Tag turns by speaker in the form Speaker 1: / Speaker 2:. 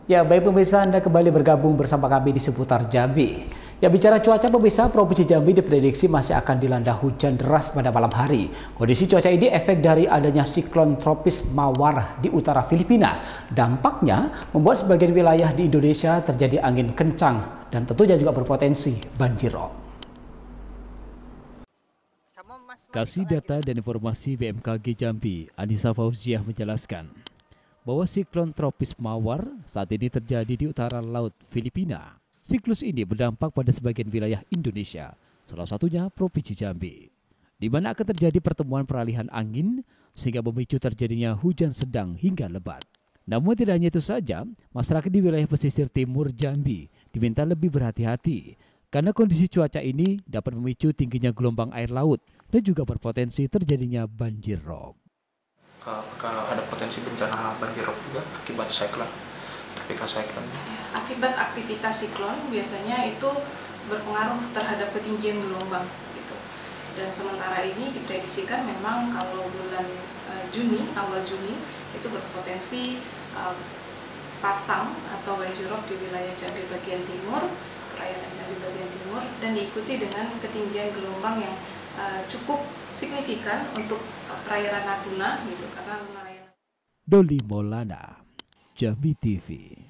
Speaker 1: Ya, baik pemirsa, Anda kembali bergabung bersama kami di seputar Jambi. Ya, bicara cuaca pemirsa, Provinsi Jambi diprediksi masih akan dilanda hujan deras pada malam hari. Kondisi cuaca ini efek dari adanya siklon tropis Mawar di utara Filipina. Dampaknya membuat sebagian wilayah di Indonesia terjadi angin kencang dan tentunya juga berpotensi banjirop.
Speaker 2: Kasih data dan informasi BMKG Jambi, Anissa Fauziah menjelaskan bahwa siklon tropis Mawar saat ini terjadi di utara laut Filipina. Siklus ini berdampak pada sebagian wilayah Indonesia, salah satunya Provinsi Jambi, di mana akan terjadi pertemuan peralihan angin sehingga memicu terjadinya hujan sedang hingga lebat. Namun tidak hanya itu saja, masyarakat di wilayah pesisir timur Jambi diminta lebih berhati-hati karena kondisi cuaca ini dapat memicu tingginya gelombang air laut dan juga berpotensi terjadinya banjir rob.
Speaker 3: Apakah ada potensi bencana banjir rob juga akibat siklon, tropical cyclone?
Speaker 4: Akibat aktivitas siklon biasanya itu berpengaruh terhadap ketinggian gelombang gitu. Dan sementara ini diprediksikan memang kalau bulan Juni, awal Juni itu berpotensi pasang atau banjir rob di wilayah Jambi bagian timur, perairan Jambi bagian timur, dan diikuti dengan ketinggian gelombang yang cukup signifikan untuk perairan Natuna gitu karena nelayan.
Speaker 2: Doli Maulana, Jambi TV.